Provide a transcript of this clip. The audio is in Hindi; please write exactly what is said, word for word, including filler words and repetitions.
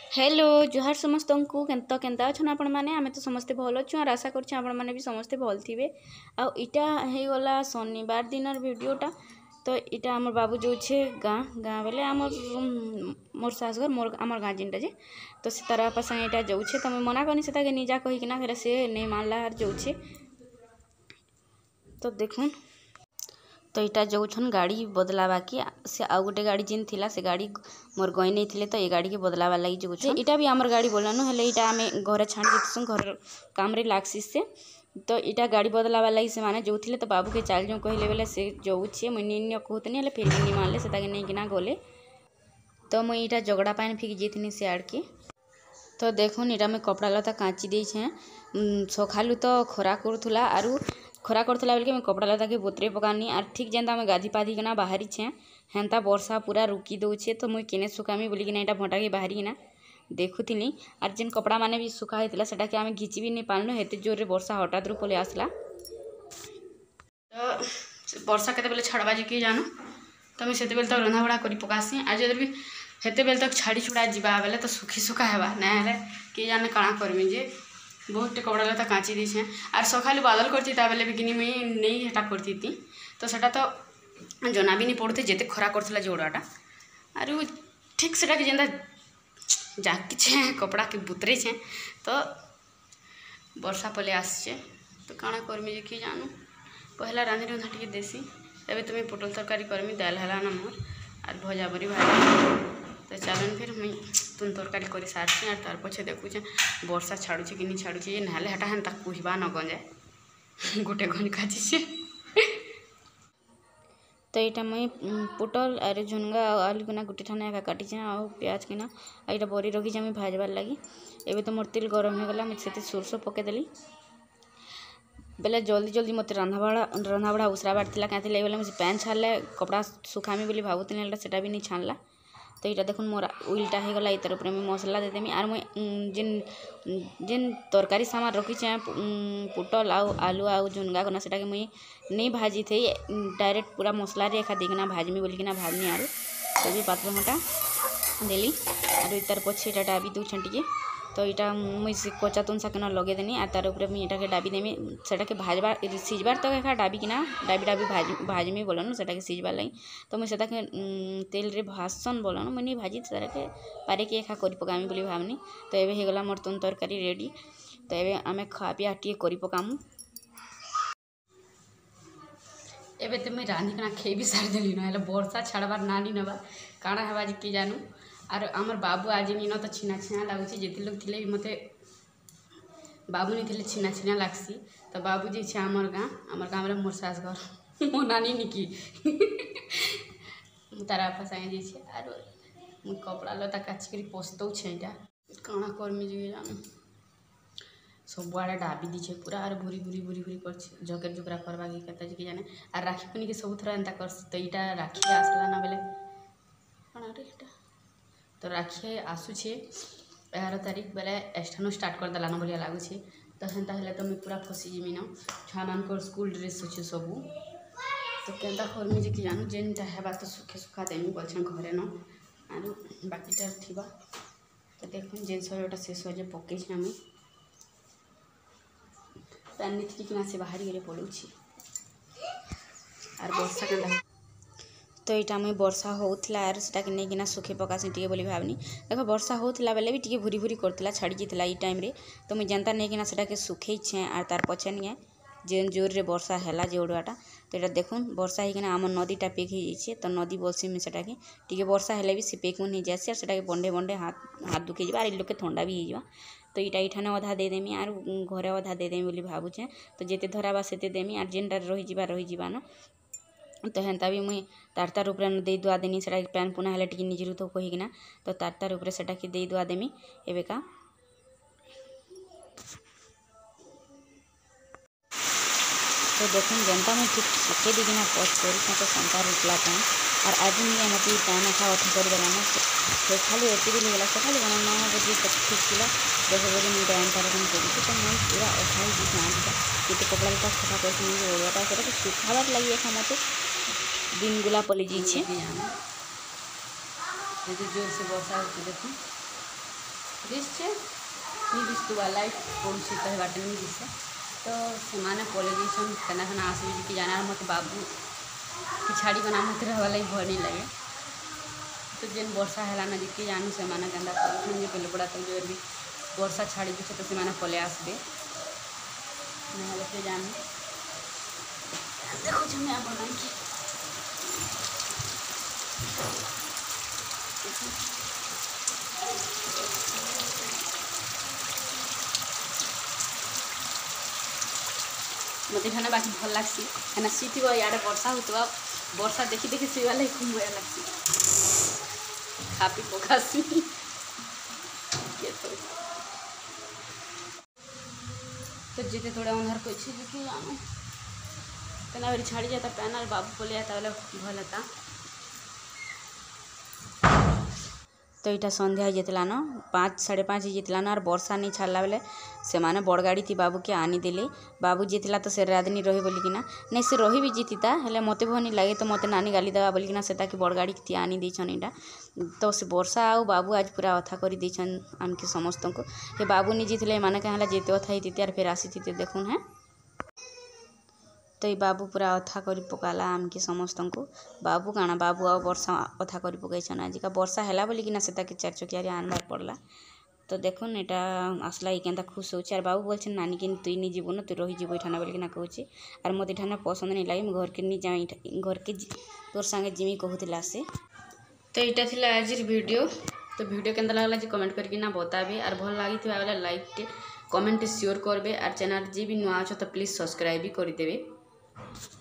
हेलो जुहार समस्त को केंत केंता अच्छन आपण मैंने आम तो समस्ते भल अच्छु और आशा कर आपण मैंने भी समस्ते भल थे। आईटा होगला शनिवार दिन वीडियोटा। तो इटा आम बाबू जो गाँ गाँ बेले आमर मोर शाशुघर मोर आमर गाँ जिनटा जे तो से तार बापा संगे यहाँ जाऊे तो मना करनी से निजा कहीकिना फिर से नहीं मानला हार जाऊे। तो देखुन तो यहाँ जाऊन गाड़ी बदलावा कि से आउ गोटे गाड़ी जिन थिला से गाड़ी मोर गई नहीं थिले तो ये गाड़ी के बदलावा लगी जाऊँ। इटा भी आमर गाड़ी बोलानु हेले इटा आम घर छाड़ देसुँ घर काम रे लागसी से। तो इटा गाड़ी बदलावा लगी से माने जो थिले तो बाबू के चाल जो कहले बेले से जाऊे मुझे निन कहतनी हेले फिर भी नहीं मानले से नहीं किना गले। तो मुई इटा झगड़ा पानी फिक जाइथिनी से आड़ के। तो देखुन इटा मैं कपड़ा लता काची देछे सखालू तो खरा करूला आरु खरा करला बेल के मैं कपड़ा लता के बोतरे पकानी आर ठीक जेनता मैं गाधी पाधी किना बाहरी छे हेन्ता वर्षा पूरा रुकी दौचे तो मुई केने सुखामी बोली कि यहाँ भंटा के बाहरी किना देखुनी आर जेन कपड़ा माने भी सुखा होता सेटा के आम घिची भी नहीं पारनु हेते जोर वर्षा हठात रू पलि आसला। तो वर्षा केते बेले छाड़वा जे किए जानो तो मुझे से बेले तो रंधा बड़ा कर पकासी आज जब भी हेते बेले तक छाड़ी छुड़ा जावा बेले तो सुखी सुखा हेबा ना हेले किए जाने काଣା करमी जे बहुत टे कपड़ा लता काची देछे आर सखालू बादल करती बेले भी किनी मुई नहीं हेटा करती थी तो सेटा तो जना भी नहीं पड़ते जेते खरा करथला जोड़ाटा आर ठीक सेटा के जेंदा जाकी छे कपड़ा के बुतरे छे तो वर्षा पले आसचे तो काଣା करमी जे कि जानू पहला रांधि रंधा टे देसी एबे तुम्हें पोटल तरकारी करमी दाल हला ना मोर आर भजा बरी भाजी तो चलन फिर मुई तुम तरकारी कर सारसी आर तार पछे देखुचे वर्षा छाड़ुचे कि नहीं छाड़ुचे ना हेटा हेन्ता कहवा न गंजाए गोटे घन काची। तो यहाँ मुई पोटल आर झुनगा आलू किना गोटे ठाना एका काटी आ प्याज किना यहाँ बरी रखी मुझे भाजबार लगी। एबे तो मोर तेल गरम होगला मुझे सोरस पकईदेली बेले जल्दी जल्दी मत रंधा बड़ा रंधा बड़ा उसरा बाटला क्या बेले मुझे पैन छाड़ले कपड़ा सुखामी बोली भावुनी सेटा भी नहीं छाणला। तो यहाँ देखुन मोर उल्टा हो गला इतर ऊपर मुझे मसला देदेमी आर मुई जिन जिन तरकारी सामान रखी पोटल आउ आलू आउ झुनगा कना सेटा के मुई नहीं भाजी थे डायरेक्ट पूरा मसला रे एका देखना भाजमी बोलिकिना भाजनी आर तो भी पात्र मोटा देली आर इतर पछे एटा डाबी दूछन टिके। तो यहाँ मुई कचा तुन सा लगे देनी आर तार ऊपर मुई एटा डाबी देमी सेटा के भाजबार सिझबार तक एका डाबी किना डाबी डाबी भाज भाजमी बोलन सेटा के सिझबार लगी। तो मुई सेटा के तेल रे भासन बोलन मुई नहीं भाजी सेटा के पारे के एका करी पकामी बोली भावनी। तो एबे हे गला मोर तुन तरकारी रेडी। तो एबे आमे खा पिया टिके करी पकामु। एबे तो मुई रांधि किना खेई भी सार देली ना हेले वर्षा छाड़बार नानी नबा काଣା हेबा जे कि जानू आर आमर बाबू आज नीन तो छीना छीना लगुच जिते लोग थे भी मत बाबू नहीं थे छीना छीना लगसी। तो बाबू जी छे आमर गाँ आमर गाँव में मोर सास घर मो नानी निकी तार बापा संगे जाइए आर कपड़ा लता काचिक पोसतौ छे काଣା करमी जे जानू सबुआड़े डाबी दीछे पूरा आर भूरी भूरी भूरी भूरी कर झकेर झुकरा करवा के कि जाने आर राखी पुनी के सब थर एंता कर। तो यहाँ राखी आसला ना बेले कण तो राखी आसूचे एगार तारीख बेले एठानु स्टार्ट कर देलान भाया लगुच। तो हेन्ता हेले तो मुझे पूरा फसी जिमी न छुआ मान स्कूल ड्रेस अच्छे सबू तो केन्ता करमी जे कि जानू जेनटा हेबा तो सुखे सुखा देमी बोलछन घरे न आर बाकीटा थिबा। तो देखुन जेन सजटा शेष हो पकई आम पैन नहीं किना से बाहरी गले पड़ुछि आर वर्षा केन्ता। तो यहाँ मुझे वर्षा होता आर से नहीं किना सुखे पकासी टे बोली भावनी देख वर्षा होता बेले भी टे भूरी भूरी करता छाड़ी जाता ये टाइम रे। तो मुझे जनता नहीं किना से सुखेछे आर तार पछे नहीं जेन जोर रे वर्षा है जोड़ाटा। तो यहाँ देखुन वर्षा होना आम नदीटा पेक हो जाइए तो नदी बोलसी मुझे सेटा के टे वर्षा हेले भी से पेक नहीं जासी से बंडे बंडे हाथ हाथ दुखे जा लोग के थंडा भी हो। तो यहाँ इठाने अधा देदेमी आर घरे अधा देदेमी बोली भावुचे। तो जेते धराबा सेते देमी आर जेनटा रही रही न तो हेन्ता भी मुई तार तार ऊपर दे दुआ देनी से पैन पुना हेले टी निजरू तो कहीकिना तो तार तार ऊपर से दे दुआ देमी एवेका। तो देखुन जनता मुझे ठीक सुखे दिखना पच कर तो संसार उठला पैन और आज मुझे मत पैन एका अठा कर देना तो खाली एति भी लगला सका नौ बजे तक ठीक थी दस बजे मुझे पैन तार कर तो मुझे पूरा अठा ही दिखा ये कपड़ा लता सफा कर ओड़ाटा से सुखाबार लगी एका मत दिन गुला पलि जाइए जोर से वर्षा होती देखो दिशे नहीं दिशुआ लाइट पड़ुसी तो बाटे नहीं दिशे तो से पलि जाइछन खाना खाना आसबे कि जाना मत बाबू कि छाड़ी बना मत रहवा लगे भर नहीं लगे तो जेन वर्षा है ना जितके जानू से केन्दा कर पहले पड़ा तो जो भी वर्षा छाड़ी दूसरे तो से पलि आसबे ना जानू देखो जमे बना मत खाना बाकी भल लगसी खाना सीट इे वर्षा होता वर्षा देखी देखी सीवा लगे खूब मजा लगसी खा पी पकासी तो जीते थोड़ा अंधार को देखिए जानो कहना बारी छाड़ी जाता पैनल बाबू को लिया भल होता तो यहाँ सन्ध्या हो जाता न पाँच साढ़े पाँच हो जाता न और वर्षा नहीं छाड़ला बेले से माने बड़ गाड़ी थी बाबू के आनी देले बाबू जीतला तो से राधनी रही बोलिकिना नहीं से रही भी जीतीता हेले मत भनी लगे तो मत नानी गाली देवा बोलिकिना से ताकि बड़ गाड़ी थी आनी देछन इटा तो से वर्षा आउ बाबू आज पूरा अथा कर देछन आमके समस्त को ये बाबू नहीं जीतले माने कहला जेते अथा ही यार फिर आसी थी देखुन है तो ये बाबू पूरा अथा कर पकाला आमके समस्त को बाबू काना बाबू आ वर्षा अथा कर पकईन आज का वर्षा है बोलिकिना से चार चकिया आनबार पड़ला तो देखुन यहाँ आसला ये केंता खुश हो बाबू बोल नानी के तुई नहीं जीव न तु रही जीव यहाँ बोलिकिना कहूँ और मत यहाँ पसंद नहीं लगे घर के नहीं जा घर के तोर सांगे जिमी कहूला से तो यहाँ थी आज वीडियो तो वीडियो केंता लगला जी कमेंट करके बताबे और भल लगी वाला लाइक कमेंट श्योर करबे और चैनल जी भी नुआ अच्छे तो प्लीज सब्सक्राइब भी करदेवे।